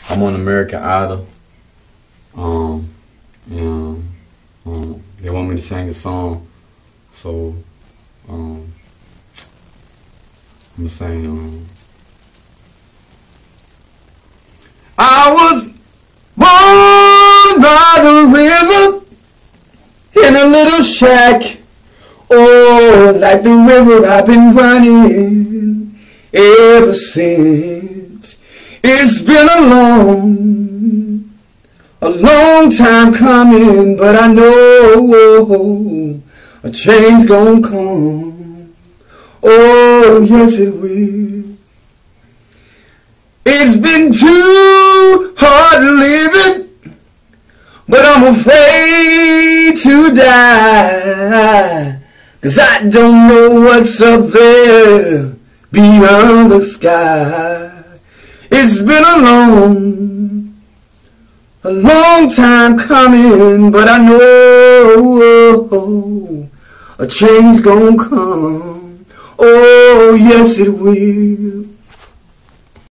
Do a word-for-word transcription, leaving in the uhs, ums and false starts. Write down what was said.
I'm on American Idol. Um, and um, they want me to sing a song, so um, I'm gonna sing. Um, I was born by the river in a little shack. Oh, like the river I've been running ever since. It's been a long, a long time coming, but I know a change gonna come. Oh, yes it will. It's been too hard living, but I'm afraid to die, 'cause I don't know what's up there beyond the sky. It's been a long, a long time coming, but I know a change gonna come. Oh, yes it will.